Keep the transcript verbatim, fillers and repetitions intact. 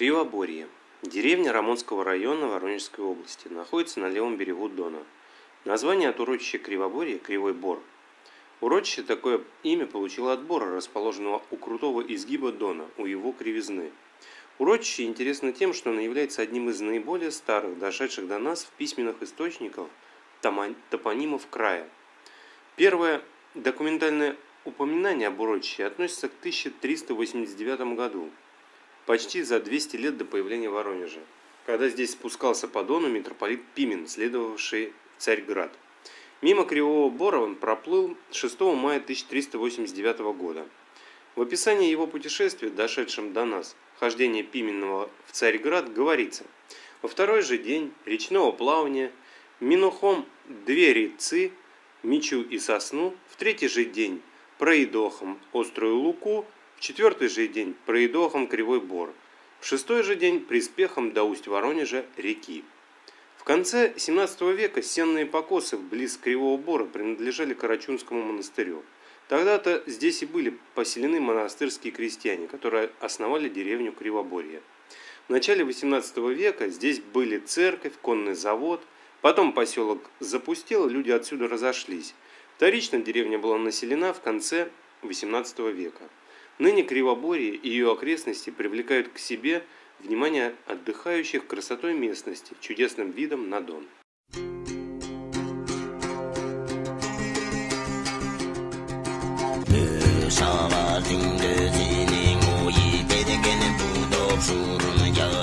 Кривоборье. Деревня Рамонского района Воронежской области. Находится на левом берегу Дона. Название от урочища Кривоборье – Кривой Бор. Урочище такое имя получило от бора, расположенного у крутого изгиба Дона, у его кривизны. Урочище интересно тем, что оно является одним из наиболее старых, дошедших до нас в письменных источниках топонимов края. Первое документальное упоминание об урочище относится к тысяча триста восемьдесят девятому году, почти за двести лет до появления Воронежа, когда здесь спускался по Дону митрополит Пимен, следовавший в Царьград. Мимо Кривого Бора он проплыл шестого мая тысяча триста восемьдесят девятого года. В описании его путешествия, дошедшем до нас, хождение Пименного в Царьград, говорится: во второй же день речного плавания минухом две рецы, мечу и сосну, в третий же день проедохом острую луку, в четвертый же день проедохом Кривой Бор, в шестой же день приспехом до усть Воронежа реки. В конце семнадцатого века сенные покосы близ Кривого Бора принадлежали Карачунскому монастырю. Тогда-то здесь и были поселены монастырские крестьяне, которые основали деревню Кривоборье. В начале восемнадцатого века здесь были церковь, конный завод, потом поселок запустел, люди отсюда разошлись. Вторично деревня была населена в конце восемнадцатого века. Ныне Кривоборье и ее окрестности привлекают к себе внимание отдыхающих красотой местности, чудесным видом на Дон. Шава